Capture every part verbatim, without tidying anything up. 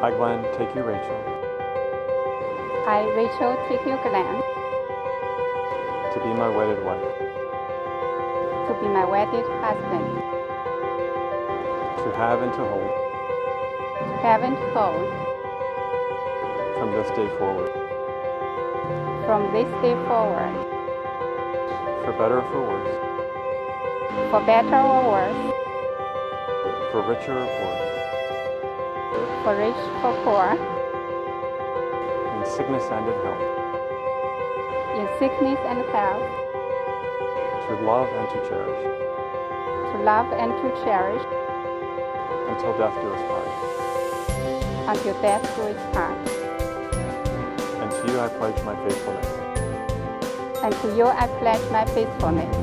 I, Glenn, take you, Rachel, I, Rachel, take you, Glenn, to be my wedded wife, to be my wedded husband, to have and to hold, to have and to hold, from this day forward, from this day forward, for better or for worse, for better or worse, for richer or poorer, for rich, for poor, in sickness and in health, in sickness and health, to love and to cherish, to love and to cherish, until death do us part. until death do us part. And to you I pledge my faithfulness. And to you I pledge my faithfulness.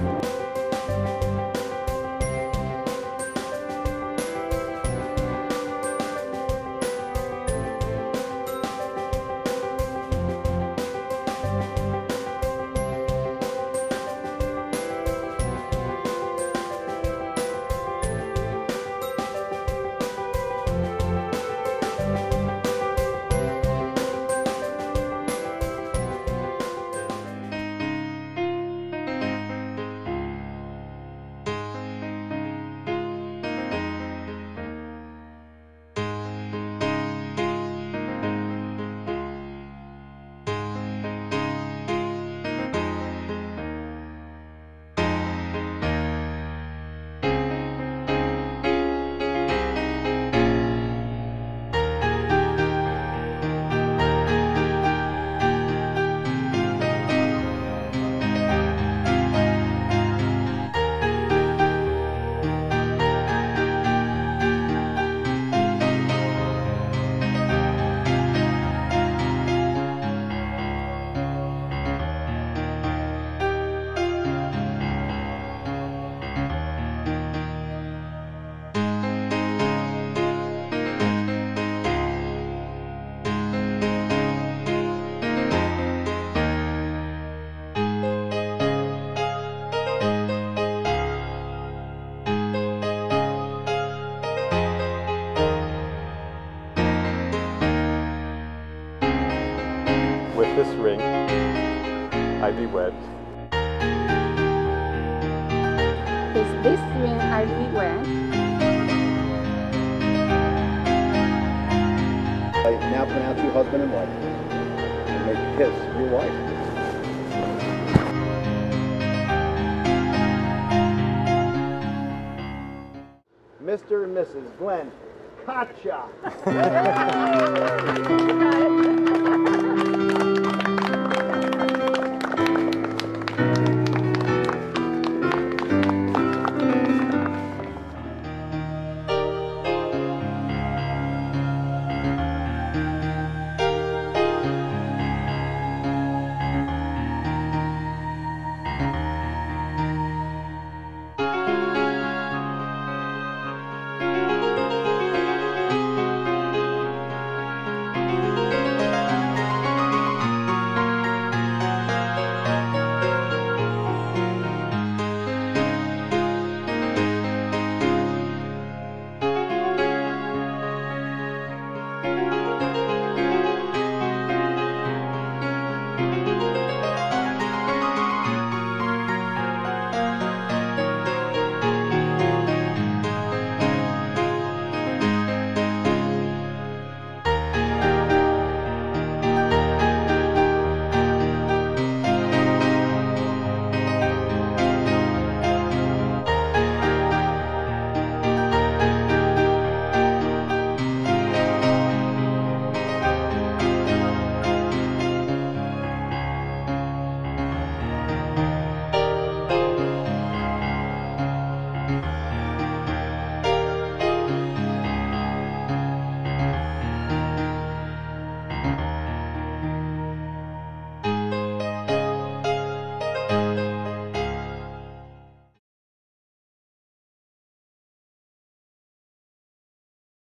With this ring, I be wed. With this ring I be wed. I now pronounce you husband and wife, and may you kiss your wife. Mister and Missus Glenn Gotcha!